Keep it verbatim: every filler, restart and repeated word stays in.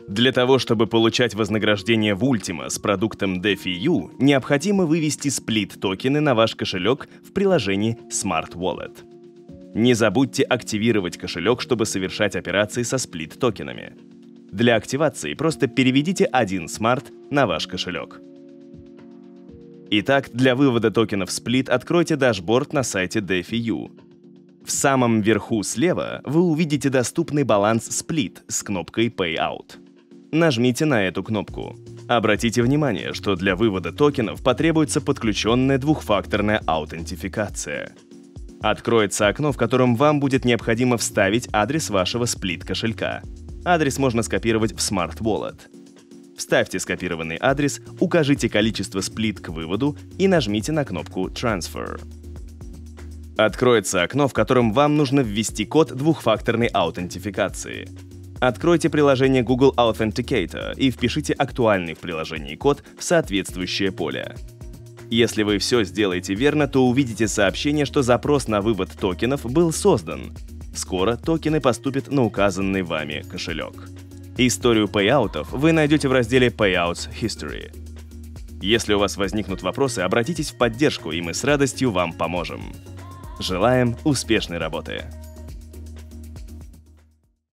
Для того, чтобы получать вознаграждение в Ultima с продуктом DeFi-U, необходимо вывести сплит-токены на ваш кошелек в приложении Smart Wallet. Не забудьте активировать кошелек, чтобы совершать операции со сплит-токенами. Для активации просто переведите один смарт на ваш кошелек. Итак, для вывода токенов Split откройте дашборд на сайте DeFi-U. В самом верху слева вы увидите доступный баланс Split с кнопкой Payout. Нажмите на эту кнопку. Обратите внимание, что для вывода токенов потребуется подключенная двухфакторная аутентификация. Откроется окно, в котором вам будет необходимо вставить адрес вашего Split кошелька. Адрес можно скопировать в Smart Wallet. Вставьте скопированный адрес, укажите количество Split к выводу и нажмите на кнопку Transfer. Откроется окно, в котором вам нужно ввести код двухфакторной аутентификации. Откройте приложение Google Authenticator и впишите актуальный в приложении код в соответствующее поле. Если вы все сделаете верно, то увидите сообщение, что запрос на вывод токенов был создан. Скоро токены поступят на указанный вами кошелек. Историю пейаутов вы найдете в разделе Payouts History. Если у вас возникнут вопросы, обратитесь в поддержку, и мы с радостью вам поможем. Желаем успешной работы!